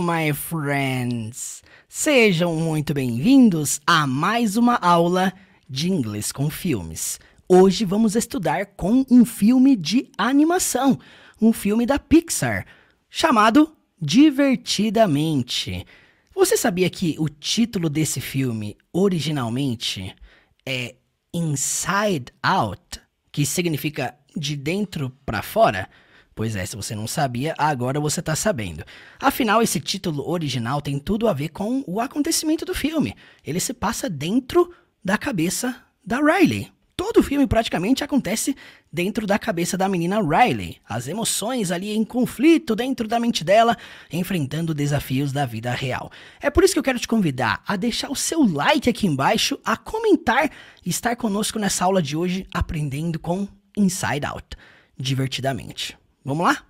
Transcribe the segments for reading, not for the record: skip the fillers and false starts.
my friends! Sejam muito bem-vindos a mais uma aula de inglês com filmes. Hoje vamos estudar com um filme de animação, um filme da Pixar, chamado Divertidamente. Você sabia que o título desse filme, originalmente, é Inside Out, que significa de dentro para fora? Pois é, se você não sabia, agora você tá sabendo. Afinal, esse título original tem tudo a ver com o acontecimento do filme. Ele se passa dentro da cabeça da Riley. Todo o filme praticamente acontece dentro da cabeça da menina Riley. As emoções ali em conflito dentro da mente dela, enfrentando desafios da vida real. É por isso que eu quero te convidar a deixar o seu like aqui embaixo, a comentar e estar conosco nessa aula de hoje, aprendendo com Inside Out, divertidamente. Vamos lá?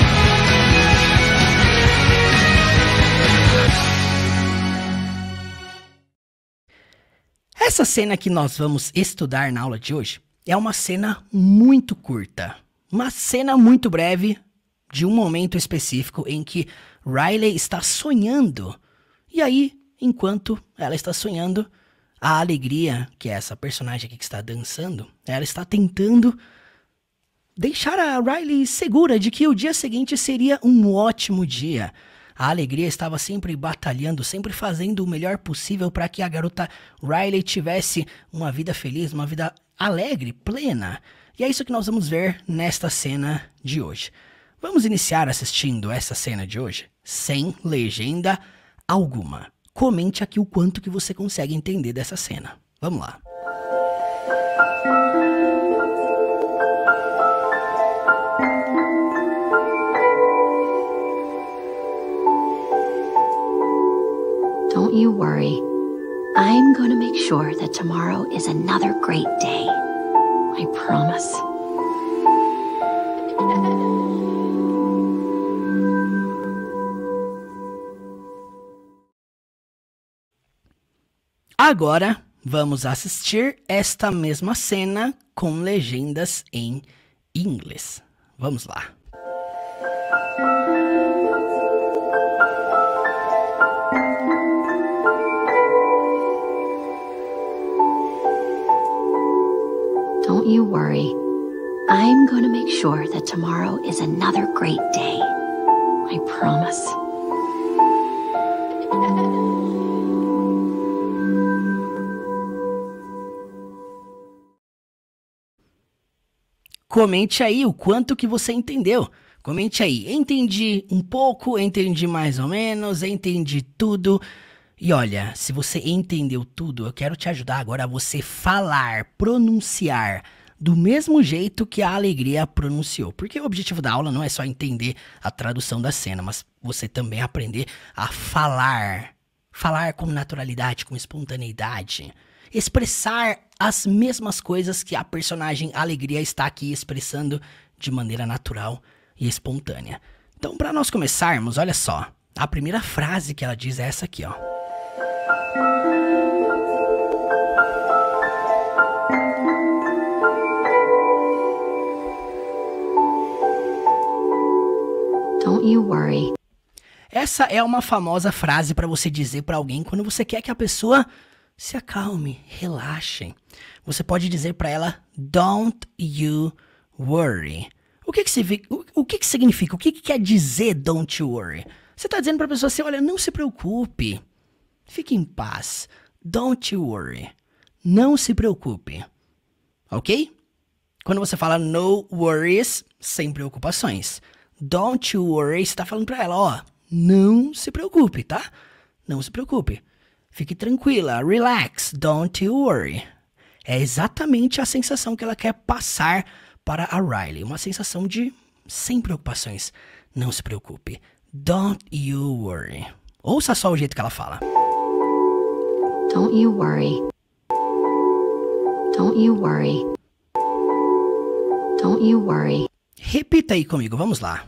Essa cena que nós vamos estudar na aula de hoje é uma cena muito curta. Uma cena muito breve de um momento específico em que Riley está sonhando. E aí, enquanto ela está sonhando, a Alegria, que é essa personagem aqui que está dançando, ela está tentando deixar a Riley segura de que o dia seguinte seria um ótimo dia. A Alegria estava sempre batalhando, sempre fazendo o melhor possível para que a garota Riley tivesse uma vida feliz, uma vida alegre, plena. E é isso que nós vamos ver nesta cena de hoje. Vamos iniciar assistindo essa cena de hoje sem legenda alguma. Comente aqui o quanto que você consegue entender dessa cena. Vamos lá. Don't you worry. I'm going to make sure that tomorrow is another great day. I promise. Agora vamos assistir esta mesma cena com legendas em inglês. Vamos lá. Don't you worry. I'm going to make sure that tomorrow is another great day. I promise. Comente aí o quanto que você entendeu. Comente aí, entendi um pouco, entendi mais ou menos, entendi tudo. E olha, se você entendeu tudo, eu quero te ajudar agora a você falar, pronunciar do mesmo jeito que a Alegria pronunciou. Porque o objetivo da aula não é só entender a tradução da cena, mas você também aprender a falar. Falar com naturalidade, com espontaneidade. Expressar as mesmas coisas que a personagem Alegria está aqui expressando de maneira natural e espontânea. Então, para nós começarmos, olha só. A primeira frase que ela diz é essa aqui, ó. Don't you worry. Essa é uma famosa frase para você dizer para alguém quando você quer que a pessoa se acalme, relaxe. Você pode dizer para ela, don't you worry. O que significa? O que quer dizer don't you worry? Você está dizendo para a pessoa assim, olha, não se preocupe. Fique em paz. Don't you worry. Não se preocupe. Ok? Quando você fala no worries, sem preocupações. Don't you worry, você está falando para ela, ó, não se preocupe, tá? Não se preocupe. Fique tranquila, relax, don't you worry. É exatamente a sensação que ela quer passar para a Riley. Uma sensação de sem preocupações. Não se preocupe. Don't you worry. Ouça só o jeito que ela fala. Don't you worry. Don't you worry. Don't you worry. Repita aí comigo, vamos lá.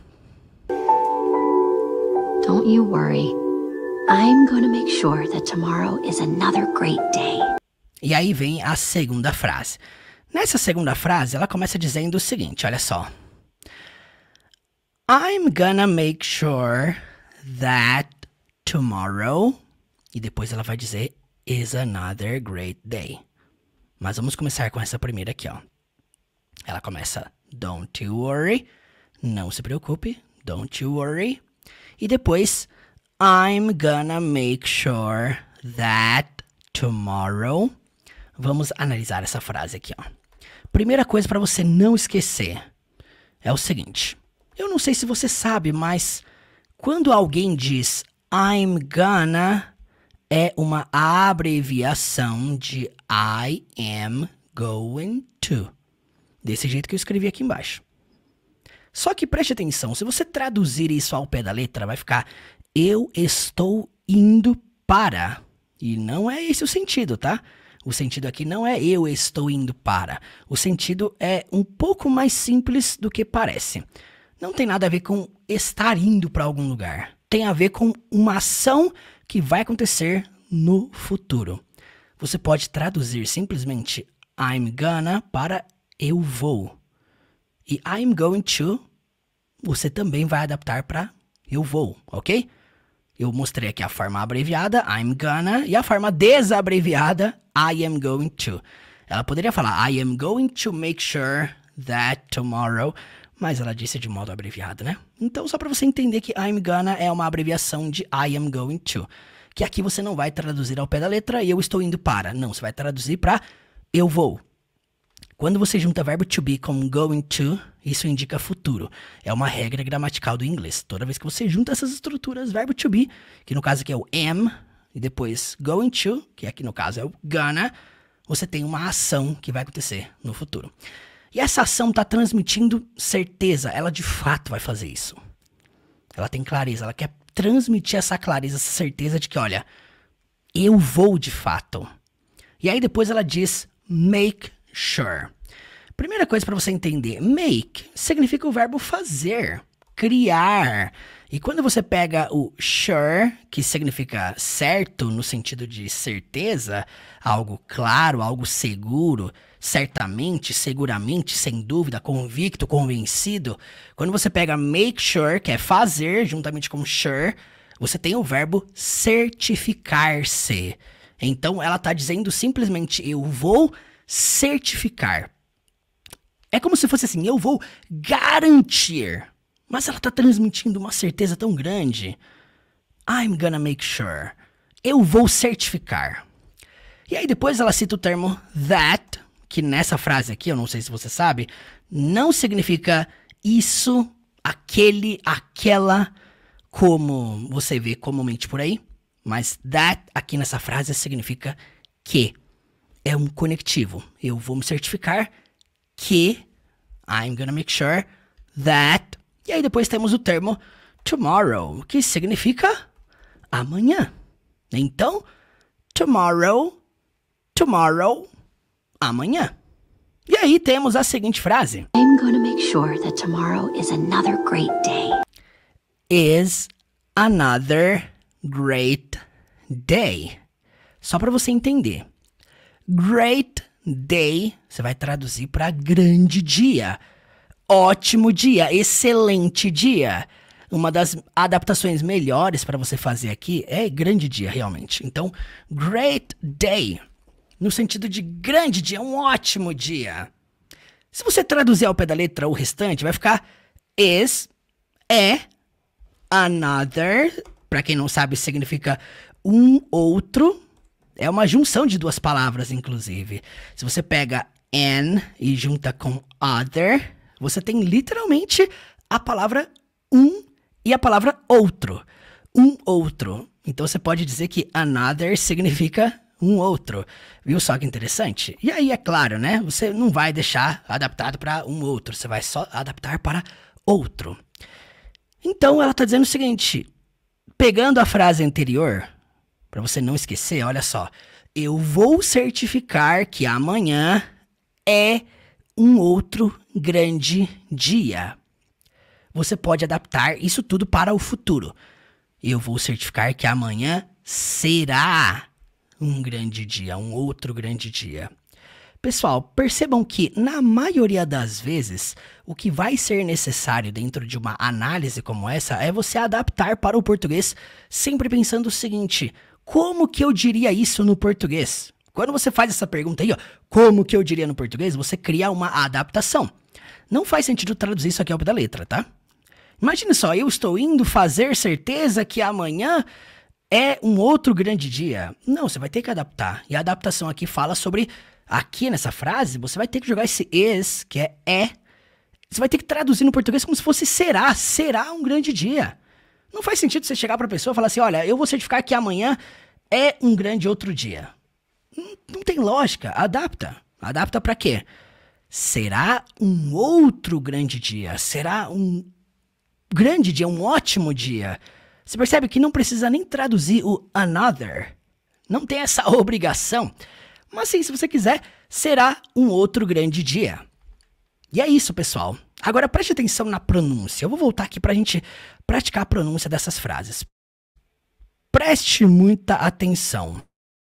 Don't you worry. I'm going to make sure that tomorrow is another great day. E aí vem a segunda frase. Nessa segunda frase, ela começa dizendo o seguinte, olha só. I'm gonna make sure that tomorrow, e depois ela vai dizer is another great day. Mas vamos começar com essa primeira aqui, ó. Ela começa, don't you worry, não se preocupe, don't you worry. E depois, I'm gonna make sure that tomorrow. Vamos analisar essa frase aqui, ó. Primeira coisa para você não esquecer é o seguinte. Eu não sei se você sabe, mas quando alguém diz I'm gonna, é uma abreviação de I am going to. Desse jeito que eu escrevi aqui embaixo. Só que preste atenção, se você traduzir isso ao pé da letra, vai ficar eu estou indo para. E não é esse o sentido, tá? O sentido aqui não é eu estou indo para. O sentido é um pouco mais simples do que parece. Não tem nada a ver com estar indo para algum lugar. Tem a ver com uma ação que vai acontecer no futuro. Você pode traduzir simplesmente I'm gonna para eu vou. E I'm going to, você também vai adaptar para eu vou, ok? Eu mostrei aqui a forma abreviada, I'm gonna, e a forma desabreviada, I am going to. Ela poderia falar, I am going to make sure that tomorrow, mas ela disse de modo abreviado, né? Então, só para você entender que I'm gonna é uma abreviação de I am going to. Que aqui você não vai traduzir ao pé da letra, eu estou indo para. Não, você vai traduzir para eu vou. Quando você junta verbo to be com going to, isso indica futuro. É uma regra gramatical do inglês. Toda vez que você junta essas estruturas, verbo to be, que no caso aqui é o am, e depois going to, que aqui no caso é o gonna, você tem uma ação que vai acontecer no futuro. E essa ação está transmitindo certeza. Ela de fato vai fazer isso. Ela tem clareza. Ela quer transmitir essa clareza, essa certeza de que, olha, eu vou de fato. E aí depois ela diz make sure. Primeira coisa para você entender, make significa o verbo fazer, criar. E quando você pega o sure, que significa certo no sentido de certeza, algo claro, algo seguro, certamente, seguramente, sem dúvida, convicto, convencido. Quando você pega make sure, que é fazer, juntamente com sure, você tem o verbo certificar-se. Então ela está dizendo simplesmente eu vou certificar. É como se fosse assim, eu vou garantir. Mas ela está transmitindo uma certeza tão grande. I'm gonna make sure. Eu vou certificar. E aí depois ela cita o termo that, que nessa frase aqui, eu não sei se você sabe, não significa isso, aquele, aquela, como você vê comumente por aí. Mas that aqui nessa frase significa que. É um conectivo. Eu vou me certificar que I'm gonna make sure that. E aí depois temos o termo tomorrow, que significa amanhã. Então, tomorrow, amanhã. E aí temos a seguinte frase. I'm gonna make sure that tomorrow is another great day. Is another great day. Só para você entender. Great day, você vai traduzir para grande dia, ótimo dia, excelente dia. Uma das adaptações melhores para você fazer aqui é grande dia, realmente. Então, great day, no sentido de grande dia, um ótimo dia. Se você traduzir ao pé da letra o restante, vai ficar is, é, another, para quem não sabe, significa um outro. É uma junção de duas palavras, inclusive. Se você pega an e junta com other, você tem literalmente a palavra um e a palavra outro. Um outro. Então você pode dizer que another significa um outro. Viu só que interessante? E aí, é claro, né? Você não vai deixar adaptado para um outro. Você vai só adaptar para outro. Então ela está dizendo o seguinte. Pegando a frase anterior, para você não esquecer, olha só. Eu vou certificar que amanhã é um outro grande dia. Você pode adaptar isso tudo para o futuro. Eu vou certificar que amanhã será um grande dia, um outro grande dia. Pessoal, percebam que, na maioria das vezes, o que vai ser necessário dentro de uma análise como essa é você adaptar para o português, sempre pensando o seguinte: como que eu diria isso no português? Quando você faz essa pergunta aí, ó, como que eu diria no português, você cria uma adaptação. Não faz sentido traduzir isso aqui ao pé da letra, tá? Imagine só, eu estou indo fazer certeza que amanhã é um outro grande dia. Não, você vai ter que adaptar. E a adaptação aqui fala sobre... Aqui nessa frase, você vai ter que jogar esse is, que é. Você vai ter que traduzir no português como se fosse será. Será um grande dia. Não faz sentido você chegar pra pessoa e falar assim, olha, eu vou certificar que amanhã é um grande outro dia. Não tem lógica. Adapta. Adapta pra quê? Será um outro grande dia. Será um grande dia, um ótimo dia. Você percebe que não precisa nem traduzir o another. Não tem essa obrigação. Mas sim, se você quiser, será um outro grande dia. E é isso, pessoal. Agora preste atenção na pronúncia. Eu vou voltar aqui pra gente praticar a pronúncia dessas frases. Preste muita atenção.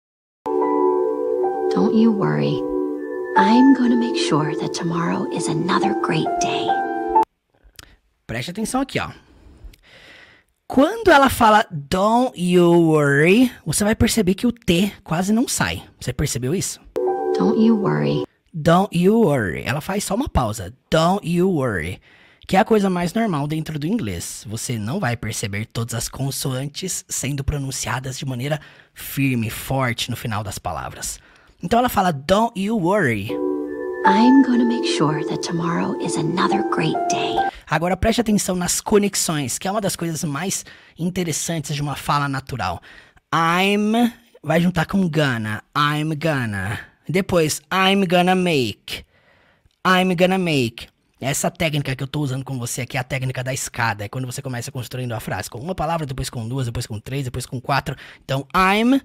Don't you worry. I'm gonna make sure that tomorrow is another great day. Preste atenção aqui, ó. Quando ela fala don't you worry, você vai perceber que o T quase não sai. Você percebeu isso? Don't you worry. Don't you worry. Ela faz só uma pausa. Don't you worry. Que é a coisa mais normal dentro do inglês. Você não vai perceber todas as consoantes sendo pronunciadas de maneira firme, forte no final das palavras. Então ela fala don't you worry. I'm gonna make sure that tomorrow is another great day. Agora preste atenção nas conexões, que é uma das coisas mais interessantes de uma fala natural. I'm vai juntar com gonna. I'm gonna. Depois, I'm gonna make. I'm gonna make. Essa técnica que eu tô usando com você aqui é a técnica da escada. É quando você começa construindo a frase com uma palavra, depois com duas, depois com três, depois com quatro. Então, I'm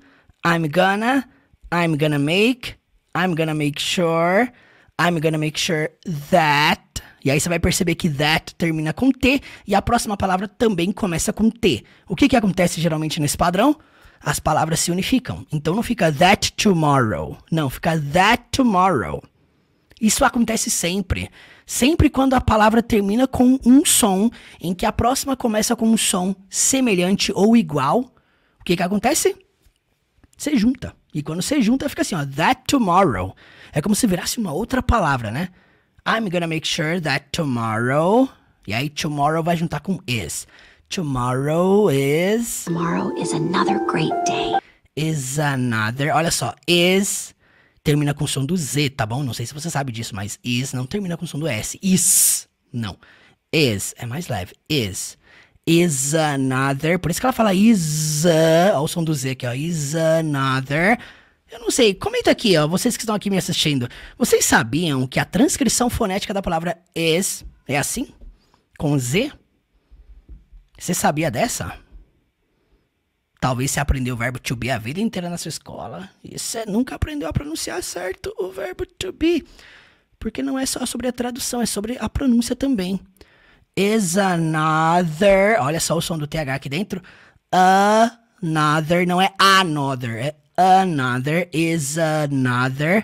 gonna make sure, I'm gonna make sure that. E aí você vai perceber que that termina com T e a próxima palavra também começa com T. O que acontece geralmente nesse padrão? As palavras se unificam. Então não fica that tomorrow. Não, fica that tomorrow. Isso acontece sempre. Sempre quando a palavra termina com um som em que a próxima começa com um som semelhante ou igual, o que acontece? Você junta. E quando você junta, fica assim, ó, that tomorrow. É como se virasse uma outra palavra, né? I'm gonna make sure that tomorrow... E aí, tomorrow vai juntar com is. Tomorrow is another great day. Is another... Olha só, is termina com o som do Z, tá bom? Não sei se você sabe disso, mas is não termina com o som do S. Is, não. Is, é mais leve. Is another... Por isso que ela fala is... Olha o som do Z aqui, ó. Is another... Eu não sei, comenta aqui, ó, vocês que estão aqui me assistindo. Vocês sabiam que a transcrição fonética da palavra is é assim? Com Z? Você sabia dessa? Talvez você aprendeu o verbo to be a vida inteira na sua escola e você nunca aprendeu a pronunciar certo o verbo to be. Porque não é só sobre a tradução, é sobre a pronúncia também. Is another... Olha só o som do TH aqui dentro. Another, não é another, é another, is another,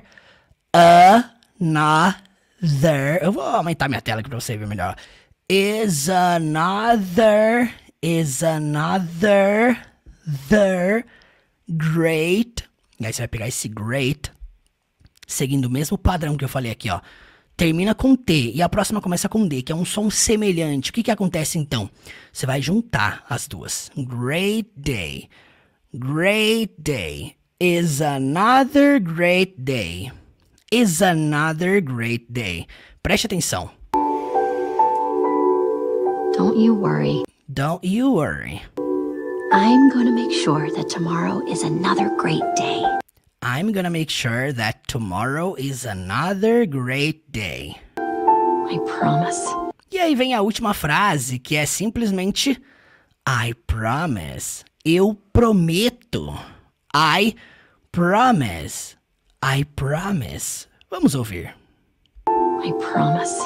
another. Eu vou aumentar minha tela aqui pra você ver melhor. Is another, the great. E aí você vai pegar esse great, seguindo o mesmo padrão que eu falei aqui, ó. Termina com T e a próxima começa com D, que é um som semelhante. O que acontece então? Você vai juntar as duas. Great day. Great day. Is another great day. Is another great day. Preste atenção. Don't you worry. Don't you worry. I'm gonna make sure that tomorrow is another great day. I'm gonna make sure that tomorrow is another great day. I promise. E aí vem a última frase, que é simplesmente I promise. Eu prometo. I promise. I promise. Vamos ouvir. I promise.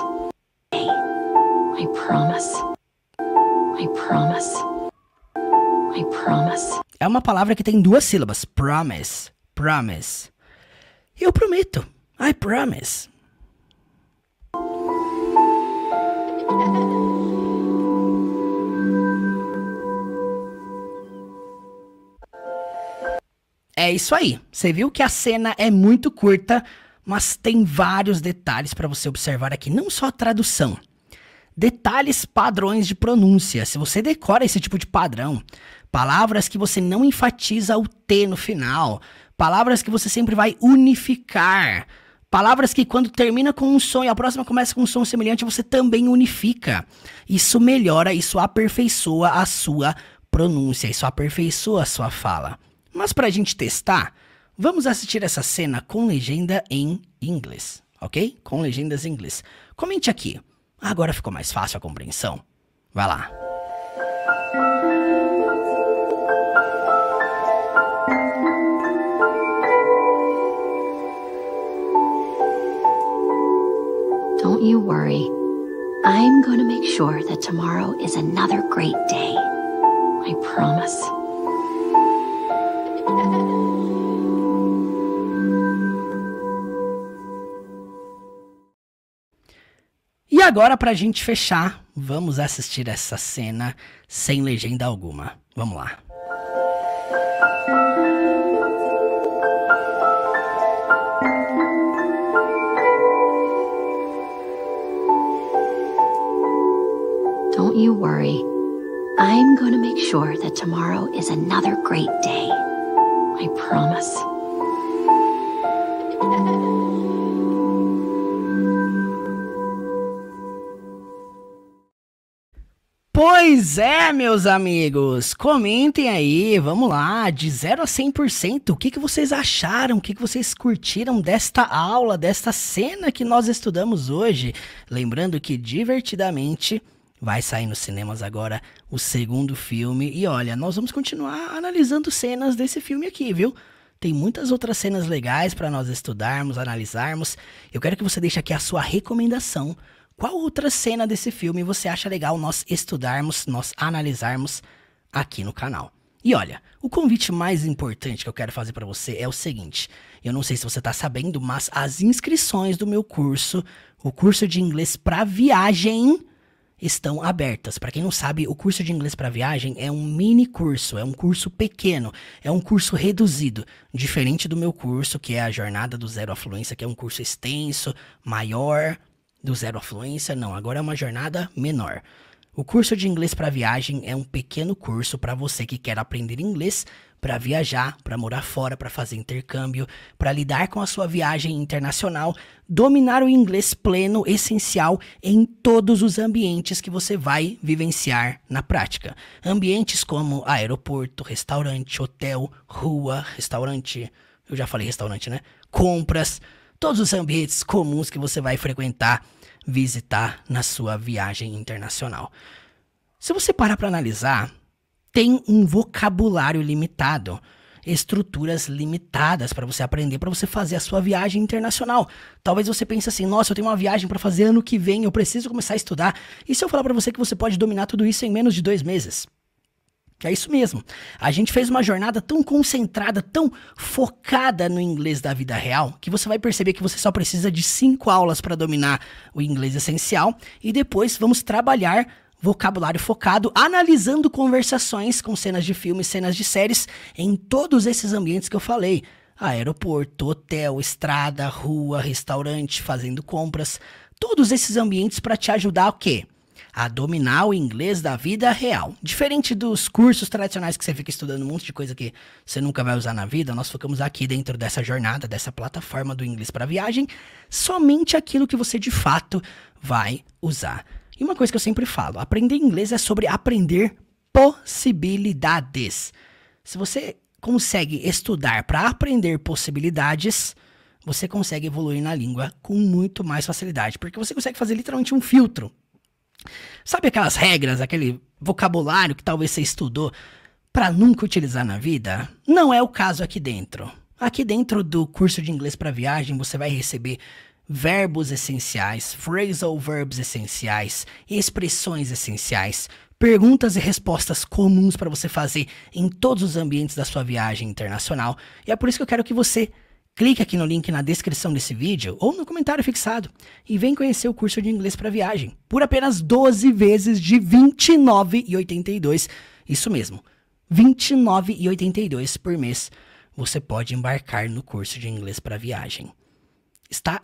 I promise. I promise. I promise. É uma palavra que tem duas sílabas. Promise. Promise. Eu prometo. I promise. É isso aí. Você viu que a cena é muito curta, mas tem vários detalhes para você observar aqui. Não só a tradução. Detalhes padrões de pronúncia. Se você decora esse tipo de padrão, palavras que você não enfatiza o T no final, palavras que você sempre vai unificar, palavras que quando termina com um som e a próxima começa com um som semelhante, você também unifica. Isso melhora, isso aperfeiçoa a sua pronúncia, isso aperfeiçoa a sua fala. Mas pra gente testar, vamos assistir essa cena com legenda em inglês, ok? Com legendas em inglês. Comente aqui. Agora ficou mais fácil a compreensão. Vai lá. Don't you worry. I'm going to make sure that tomorrow is another great day. I promise. E agora, pra gente fechar, vamos assistir essa cena sem legenda alguma. Vamos lá. Don't you worry. I'm going to make sure that tomorrow is another great day. I promise. Pois é, meus amigos, comentem aí, vamos lá, de 0 a 100%, o que vocês acharam, o que vocês curtiram desta aula, desta cena que nós estudamos hoje? Lembrando que Divertidamente vai sair nos cinemas agora o segundo filme e olha, nós vamos continuar analisando cenas desse filme aqui, viu? Tem muitas outras cenas legais para nós estudarmos, analisarmos. Eu quero que você deixe aqui a sua recomendação. Qual outra cena desse filme você acha legal nós estudarmos, nós analisarmos aqui no canal? E olha, o convite mais importante que eu quero fazer para você é o seguinte. Eu não sei se você tá sabendo, mas as inscrições do meu curso, o curso de inglês para viagem, estão abertas. Para quem não sabe, o curso de inglês para viagem é um mini curso, é um curso pequeno, é um curso reduzido, diferente do meu curso, que é a Jornada do Zero à Fluência, que é um curso extenso, maior. Do Zero à Fluência, não, agora é uma jornada menor. O curso de inglês para viagem é um pequeno curso para você que quer aprender inglês para viajar, para morar fora, para fazer intercâmbio, para lidar com a sua viagem internacional, dominar o inglês pleno, essencial em todos os ambientes que você vai vivenciar na prática. Ambientes como aeroporto, restaurante, hotel, rua, restaurante, eu já falei restaurante, né? Compras, todos os ambientes comuns que você vai frequentar, visitar na sua viagem internacional. Se você parar para analisar, tem um vocabulário limitado, estruturas limitadas para você aprender, para você fazer a sua viagem internacional. Talvez você pense assim, nossa, eu tenho uma viagem para fazer ano que vem, eu preciso começar a estudar. E se eu falar para você que você pode dominar tudo isso em menos de 2 meses? É isso mesmo. A gente fez uma jornada tão concentrada, tão focada no inglês da vida real, que você vai perceber que você só precisa de 5 aulas para dominar o inglês essencial e depois vamos trabalhar vocabulário focado, analisando conversações com cenas de filmes, cenas de séries em todos esses ambientes que eu falei. Aeroporto, hotel, estrada, rua, restaurante, fazendo compras. Todos esses ambientes para te ajudar o quê? A dominar o inglês da vida real. Diferente dos cursos tradicionais que você fica estudando um monte de coisa que você nunca vai usar na vida, nós focamos aqui dentro dessa jornada, dessa plataforma do inglês para viagem, somente aquilo que você de fato vai usar. E uma coisa que eu sempre falo, aprender inglês é sobre aprender possibilidades. Se você consegue estudar para aprender possibilidades, você consegue evoluir na língua com muito mais facilidade, porque você consegue fazer literalmente um filtro. Sabe aquelas regras, aquele vocabulário que talvez você estudou para nunca utilizar na vida? Não é o caso aqui dentro. Aqui dentro do curso de inglês para viagem, você vai receber verbos essenciais, phrasal verbs essenciais, expressões essenciais, perguntas e respostas comuns para você fazer em todos os ambientes da sua viagem internacional. E é por isso que eu quero que você Clique aqui no link na descrição desse vídeo ou no comentário fixado e vem conhecer o curso de inglês para viagem por apenas 12 vezes de R$ 29,82. Isso mesmo, R$ 29,82 por mês. Você pode embarcar no curso de inglês para viagem. Estão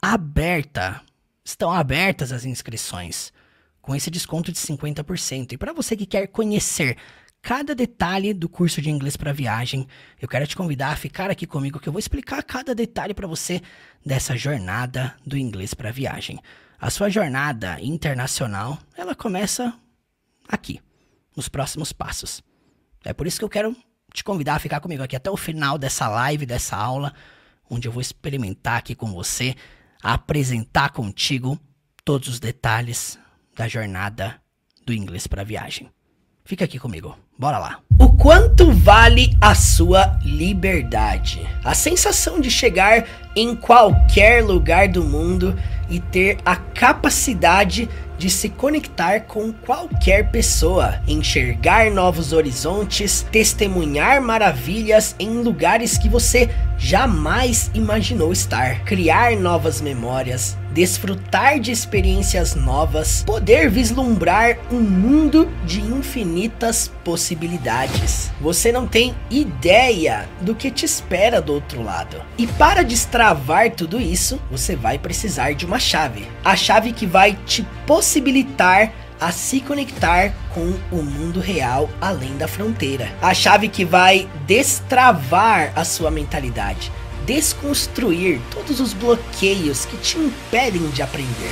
abertas as inscrições com esse desconto de 50%. E para você que quer conhecer cada detalhe do curso de inglês para viagem, eu quero te convidar a ficar aqui comigo que eu vou explicar cada detalhe para você dessa jornada do inglês para viagem. A sua jornada internacional, ela começa aqui, nos próximos passos. É por isso que eu quero te convidar a ficar comigo aqui até o final dessa live, dessa aula, onde eu vou experimentar aqui com você, apresentar contigo todos os detalhes da jornada do inglês para viagem. Fica aqui comigo, bora lá. O quanto vale a sua liberdade? A sensação de chegar em qualquer lugar do mundo e ter a capacidade de se conectar com qualquer pessoa, enxergar novos horizontes, testemunhar maravilhas em lugares que você jamais imaginou estar, criar novas memórias, desfrutar de experiências novas, poder vislumbrar um mundo de infinitas possibilidades. Você não tem ideia do que te espera do outro lado. E para destravar tudo isso, você vai precisar de uma chave. A chave que vai te possibilitar a se conectar com o mundo real além da fronteira. A chave que vai destravar a sua mentalidade, desconstruir todos os bloqueios que te impedem de aprender.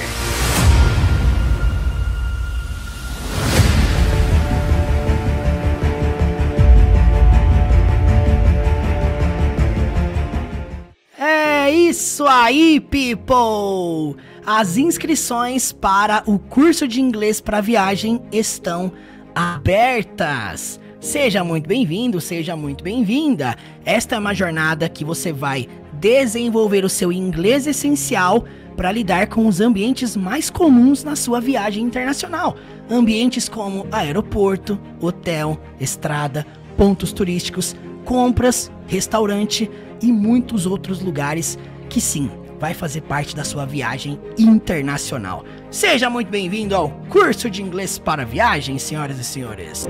É isso aí, people! As inscrições para o curso de inglês para viagem estão abertas. Seja muito bem-vindo, seja muito bem-vinda. Esta é uma jornada que você vai desenvolver o seu inglês essencial para lidar com os ambientes mais comuns na sua viagem internacional. Ambientes como aeroporto, hotel, estrada, pontos turísticos, compras, restaurante e muitos outros lugares que sim, vai fazer parte da sua viagem internacional. Seja muito bem-vindo ao curso de inglês para viagem, senhoras e senhores.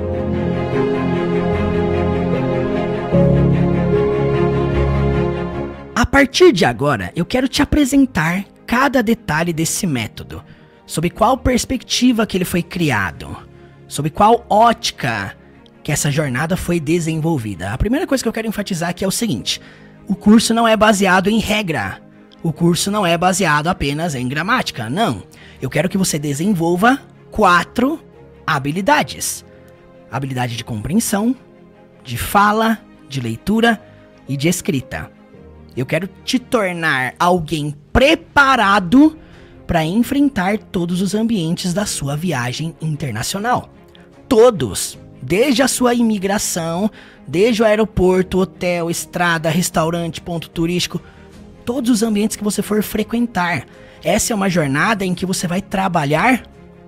A partir de agora, eu quero te apresentar cada detalhe desse método, sob qual perspectiva que ele foi criado, sob qual ótica que essa jornada foi desenvolvida. A primeira coisa que eu quero enfatizar aqui é o seguinte: o curso não é baseado em regra. O curso não é baseado apenas em gramática, não. Eu quero que você desenvolva 4 habilidades. Habilidade de compreensão, de fala, de leitura e de escrita. Eu quero te tornar alguém preparado para enfrentar todos os ambientes da sua viagem internacional. Todos, desde a sua imigração, desde o aeroporto, hotel, estrada, restaurante, ponto turístico, todos os ambientes que você for frequentar. Essa é uma jornada em que você vai trabalhar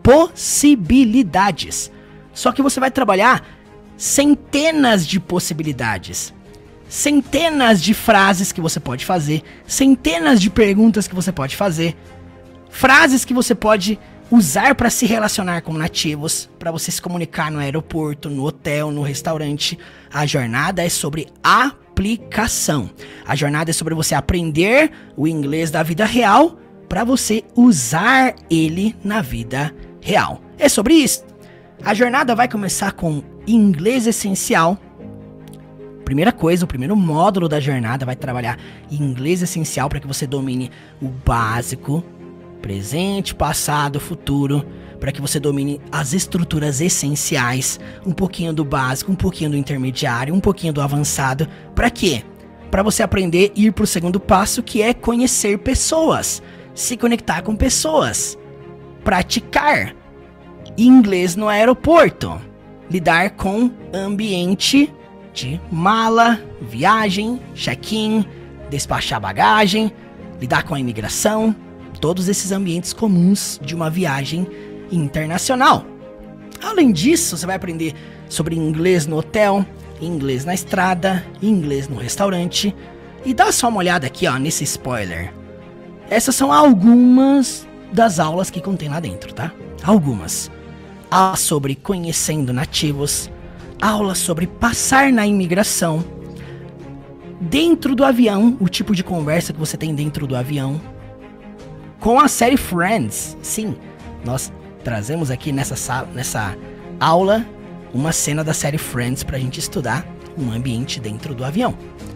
possibilidades. Só que você vai trabalhar centenas de possibilidades. Centenas de frases que você pode fazer. Centenas de perguntas que você pode fazer. Frases que você pode usar para se relacionar com nativos, para você se comunicar no aeroporto, no hotel, no restaurante. A jornada é sobre aplicação. A jornada é sobre você aprender o inglês da vida real para você usar ele na vida real. É sobre isso. A jornada vai começar com inglês essencial. Primeira coisa, o primeiro módulo da jornada vai trabalhar inglês essencial para que você domine o básico, presente, passado, futuro, para que você domine as estruturas essenciais, um pouquinho do básico, um pouquinho do intermediário, um pouquinho do avançado. Para quê? Para você aprender a ir para o segundo passo, que é conhecer pessoas, se conectar com pessoas, praticar inglês no aeroporto, lidar com ambiente de mala, viagem, check-in, despachar bagagem, lidar com a imigração, todos esses ambientes comuns de uma viagem internacional. Além disso, você vai aprender sobre inglês no hotel, inglês na estrada, inglês no restaurante, E dá só uma olhada aqui, ó, nesse spoiler. Essas são algumas das aulas que contém lá dentro, tá? Algumas. Aula sobre conhecendo nativos, aula sobre passar na imigração, dentro do avião, o tipo de conversa que você tem dentro do avião, com a série Friends. Sim, nós trazemos aqui nessa aula uma cena da série Friends pra gente estudar um ambiente dentro do avião.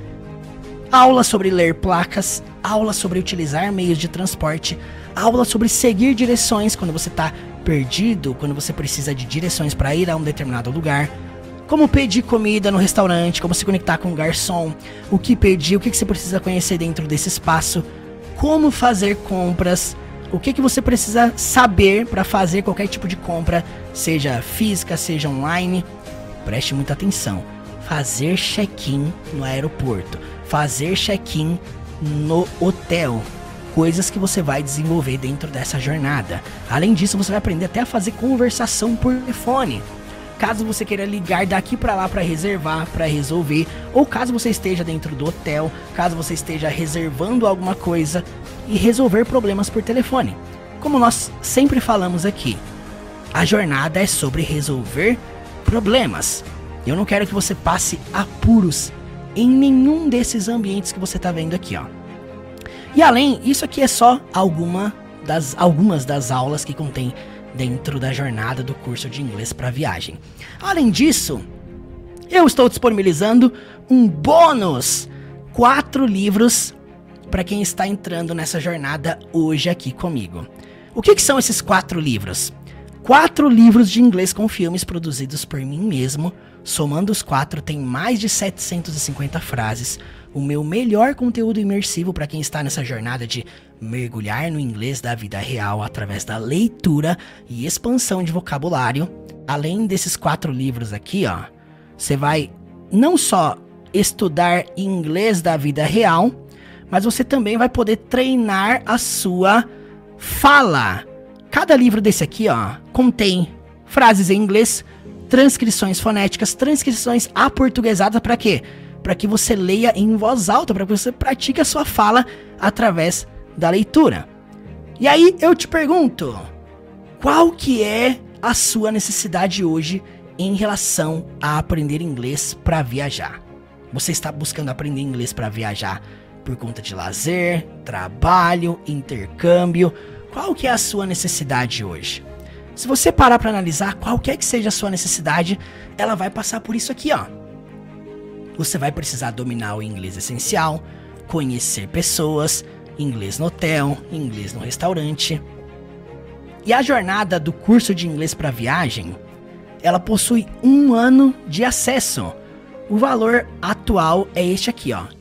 Aula sobre ler placas, aula sobre utilizar meios de transporte, aula sobre seguir direções quando você tá perdido, quando você precisa de direções para ir a um determinado lugar, como pedir comida no restaurante, como se conectar com o garçom, o que pedir, o que você precisa conhecer dentro desse espaço, como fazer compras, o que você precisa saber para fazer qualquer tipo de compra, seja física, seja online. Preste muita atenção. Fazer check-in no aeroporto, fazer check-in no hotel, coisas que você vai desenvolver dentro dessa jornada. Além disso, você vai aprender até a fazer conversação por telefone. Caso você queira ligar daqui para lá para reservar, para resolver, ou caso você esteja dentro do hotel, caso você esteja reservando alguma coisa e resolver problemas por telefone. Como nós sempre falamos aqui, a jornada é sobre resolver problemas. Eu não quero que você passe apuros em nenhum desses ambientes que você tá vendo aqui, ó. E além, isso aqui é só algumas das aulas que contém dentro da jornada do curso de inglês para viagem. Além disso, eu estou disponibilizando um bônus, 4 livros para quem está entrando nessa jornada hoje aqui comigo. O que são esses 4 livros? 4 livros de inglês com filmes produzidos por mim mesmo. Somando os 4, tem mais de 750 frases. O meu melhor conteúdo imersivo para quem está nessa jornada de mergulhar no inglês da vida real através da leitura e expansão de vocabulário. Além desses 4 livros aqui, ó, você vai não só estudar inglês da vida real, mas você também vai poder treinar a sua fala. Cada livro desse aqui, ó, contém frases em inglês, transcrições fonéticas, transcrições aportuguesadas, para quê? Para que você leia em voz alta, para que você pratique a sua fala através da leitura. E aí eu te pergunto, qual que é a sua necessidade hoje em relação a aprender inglês para viajar? Você está buscando aprender inglês para viajar por conta de lazer, trabalho, intercâmbio? Qual que é a sua necessidade hoje? Se você parar para analisar qualquer que seja a sua necessidade, ela vai passar por isso aqui, ó. Você vai precisar dominar o inglês essencial, conhecer pessoas, inglês no hotel, inglês no restaurante. E a jornada do curso de inglês para viagem, ela possui 1 ano de acesso. O valor atual é este aqui, ó,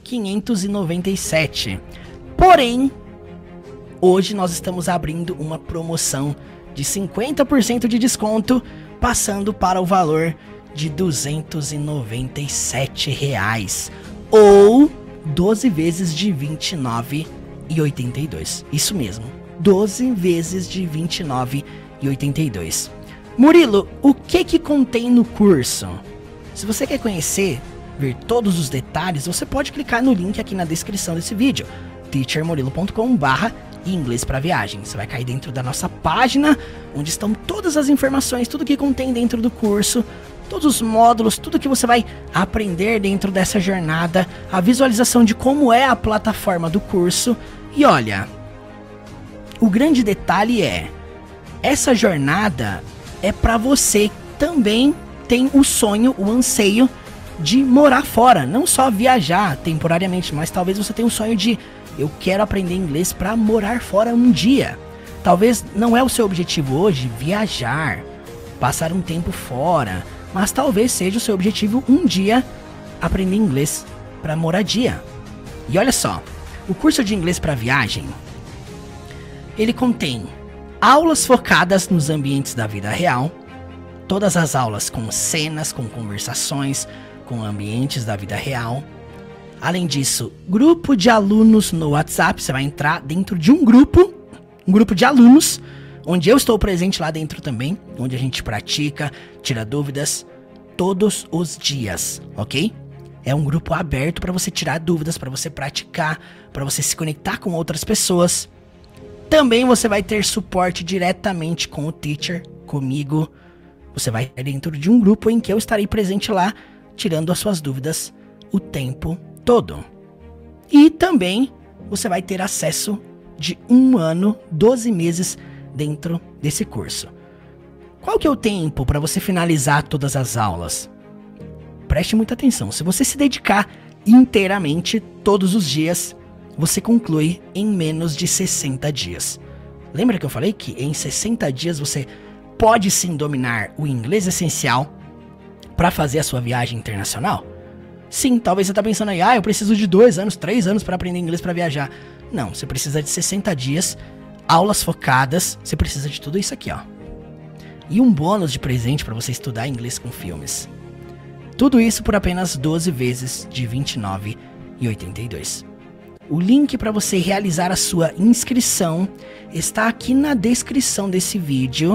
597. Porém, hoje nós estamos abrindo uma promoção de 50% de desconto, passando para o valor de R$ 297, ou 12 vezes de R$ 29,82. Isso mesmo, 12 vezes de R$ 29,82. Murilo, o que contém no curso? Se você quer conhecer, ver todos os detalhes, você pode clicar no link aqui na descrição desse vídeo, teachermurilo.com/inglês para viagem. Você vai cair dentro da nossa página, onde estão todas as informações, tudo que contém dentro do curso, todos os módulos, tudo que você vai aprender dentro dessa jornada, a visualização de como é a plataforma do curso. E olha, o grande detalhe é, essa jornada é para você que também tem o sonho, o anseio de morar fora, não só viajar temporariamente, mas talvez você tenha um sonho de eu quero aprender inglês para morar fora um dia. Talvez não é o seu objetivo hoje viajar, passar um tempo fora, mas talvez seja o seu objetivo um dia aprender inglês para moradia. E olha só, o curso de inglês para viagem, ele contém aulas focadas nos ambientes da vida real, todas as aulas com cenas, com conversações, com ambientes da vida real. Além disso, grupo de alunos no WhatsApp, você vai entrar dentro de um grupo de alunos, onde eu estou presente lá dentro também, onde a gente pratica, tira dúvidas todos os dias, ok? É um grupo aberto para você tirar dúvidas, para você praticar, para você se conectar com outras pessoas. Também você vai ter suporte diretamente com o teacher, comigo. Você vai estar dentro de um grupo em que eu estarei presente lá, tirando as suas dúvidas o tempo todo. E também você vai ter acesso de 1 ano, 12 meses dentro desse curso. Qual que é o tempo para você finalizar todas as aulas? Preste muita atenção. Se você se dedicar inteiramente todos os dias, você conclui em menos de 60 dias. Lembra que eu falei que em 60 dias você pode sim dominar o inglês essencial para fazer a sua viagem internacional? Sim, talvez você tá pensando aí, eu preciso de 2 anos, 3 anos para aprender inglês para viajar. Não, você precisa de 60 dias, aulas focadas, você precisa de tudo isso aqui, ó. E um bônus de presente para você estudar inglês com filmes. Tudo isso por apenas 12 vezes de R$ 29,82. O link para você realizar a sua inscrição está aqui na descrição desse vídeo,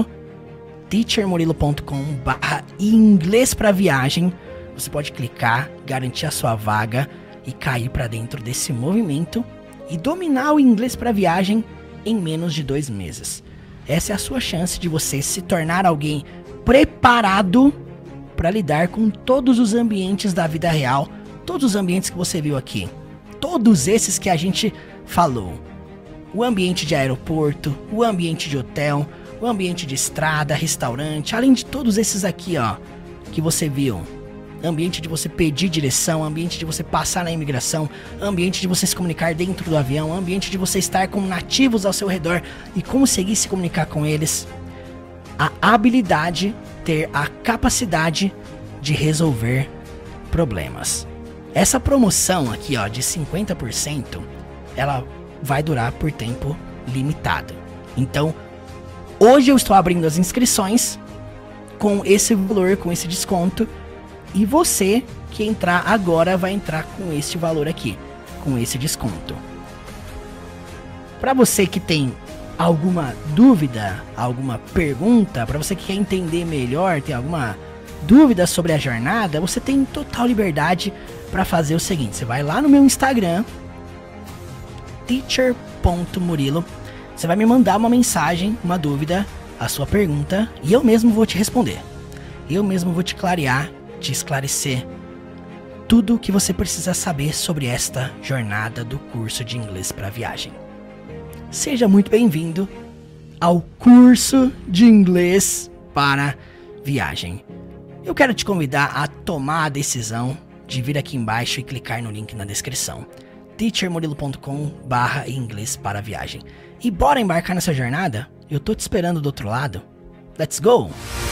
teachermurilo.com/inglês para viagem. Você pode clicar, garantir a sua vaga e cair para dentro desse movimento e dominar o inglês para viagem em menos de 2 meses. Essa é a sua chance de você se tornar alguém preparado para lidar com todos os ambientes da vida real, todos os ambientes que você viu aqui, todos esses que a gente falou. O ambiente de aeroporto, o ambiente de hotel, o ambiente de estrada, restaurante, além de todos esses aqui, ó, que você viu. Ambiente de você pedir direção, ambiente de você passar na imigração, ambiente de você se comunicar dentro do avião, ambiente de você estar com nativos ao seu redor e conseguir se comunicar com eles. A habilidade, ter a capacidade de resolver problemas. Essa promoção aqui, ó, de 50%, ela vai durar por tempo limitado. Então, hoje eu estou abrindo as inscrições com esse valor, com esse desconto. E você que entrar agora vai entrar com este valor aqui, com esse desconto. Para você que tem alguma dúvida, alguma pergunta, para você que quer entender melhor, tem alguma dúvida sobre a jornada, você tem total liberdade para fazer o seguinte: você vai lá no meu Instagram, teacher.murilo, você vai me mandar uma mensagem, uma dúvida, a sua pergunta, e eu mesmo vou te responder. Eu mesmo vou te clarear, te esclarecer tudo o que você precisa saber sobre esta jornada do curso de inglês para viagem. Seja muito bem-vindo ao curso de inglês para viagem. Eu quero te convidar a tomar a decisão de vir aqui embaixo e clicar no link na descrição, teachermurilo.com/inglês para viagem. E bora embarcar nessa jornada? Eu tô te esperando do outro lado. Let's go!